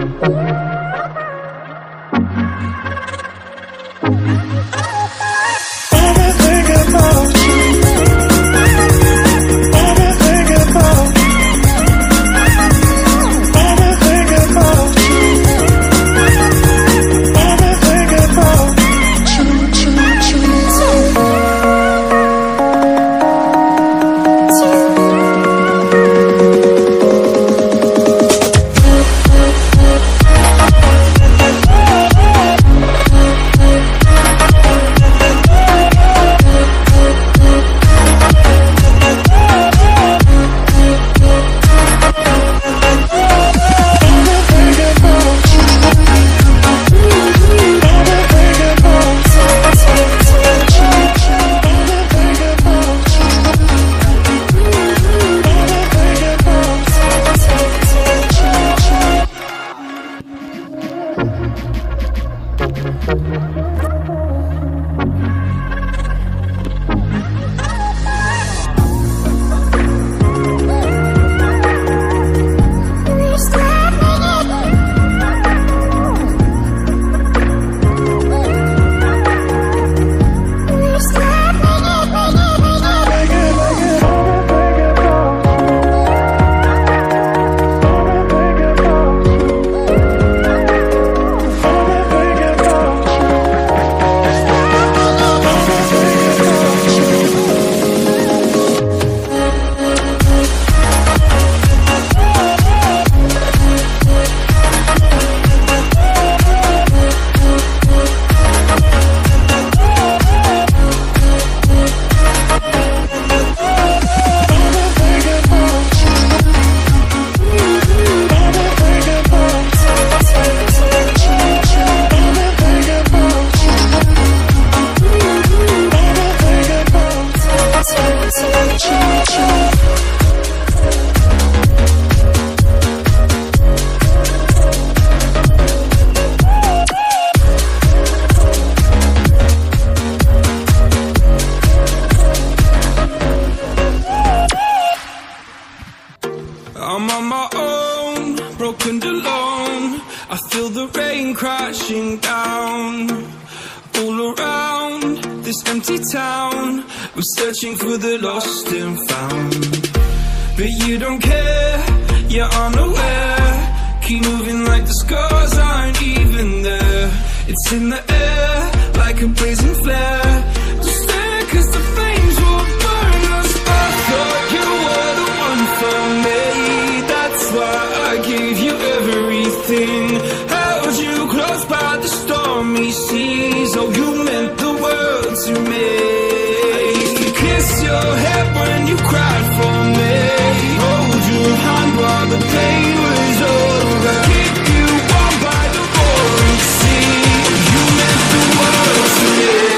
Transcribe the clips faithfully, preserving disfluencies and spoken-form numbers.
I'm on my own, broken and alone. I feel the rain crashing down. All around this empty town, I'm searching for the lost and found. But you don't care, you're unaware. Keep moving like the scars aren't even there. It's in the air, like a blazing flare. Just stare, cause the flames will burn us. I thought you were the one for me. That's why I gave you everything. Held you close by the stormy seas. Oh, you meant the world to me. I used to kiss your head when you cried for me. Hold your hand while the pain was over. Keep you warm by the roaring sea. You meant the world to me.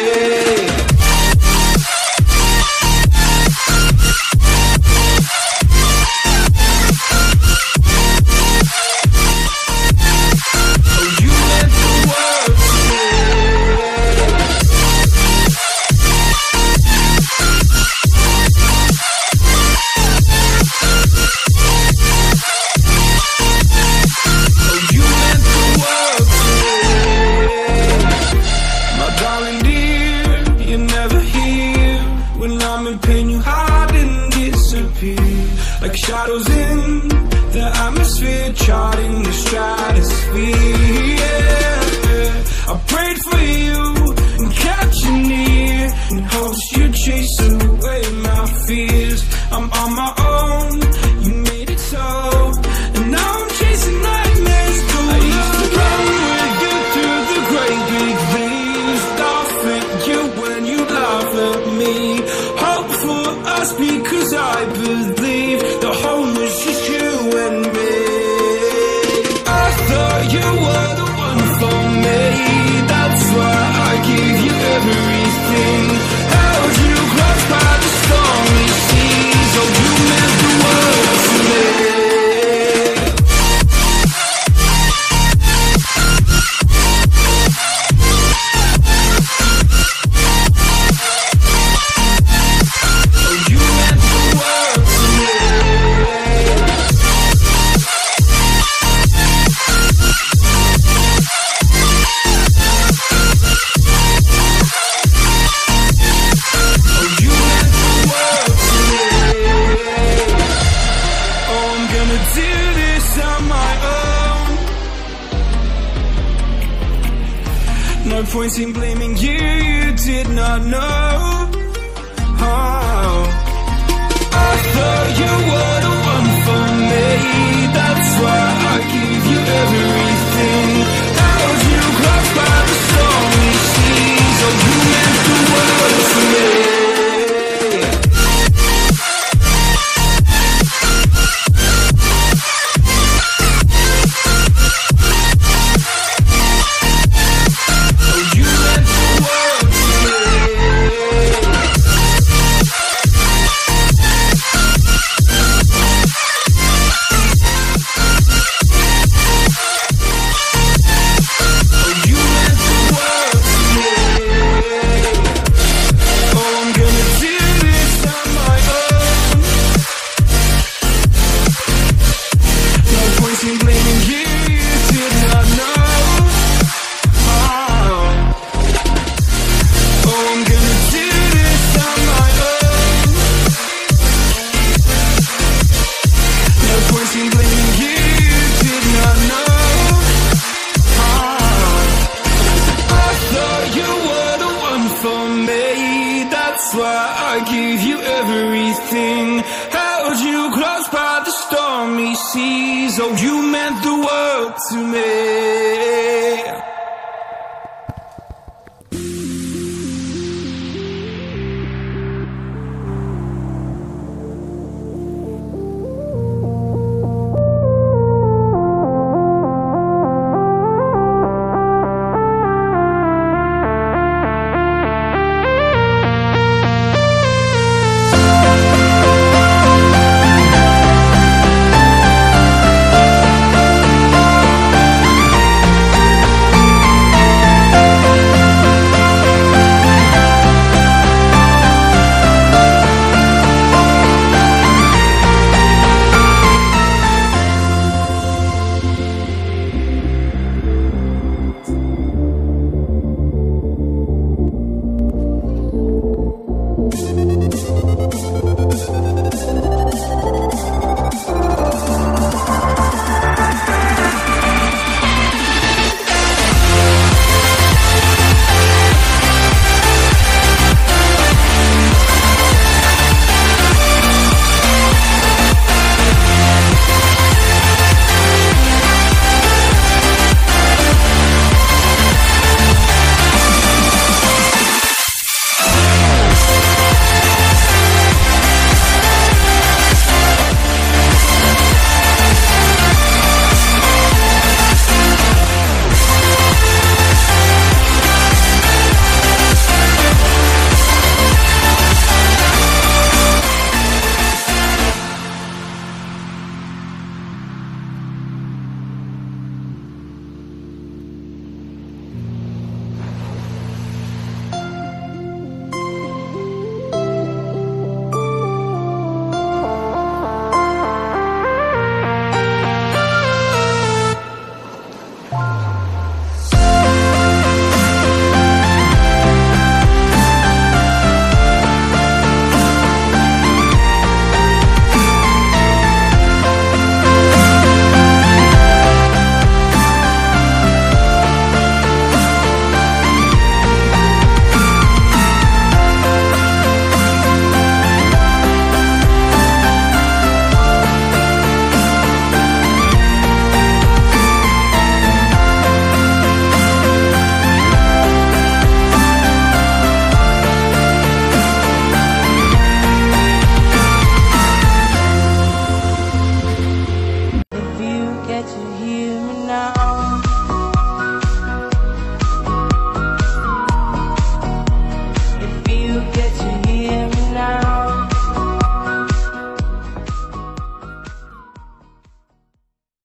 Like shadows in the atmosphere, charting the stratosphere. Yeah. I prayed for you and kept you near, in hopes you'd chase away my fears. I'm on my own, you made it so, and now I'm chasing nightmares too. I used to run with you through the great big leaves, laugh at you when you laugh at me. Hope for us because I believe the home was just you and me. I thought you were the one for me. That's why I gave you everything. Held you close by the stormy seas. Oh, you meant No point in blaming you, you did not know. Oh, I thought you were the one for me. That's why I give you everything. Held you close by the stormy seas. Oh, you meant the world to me. That's why I give you everything. Held you close by the stormy seas. Oh, you meant the world to me.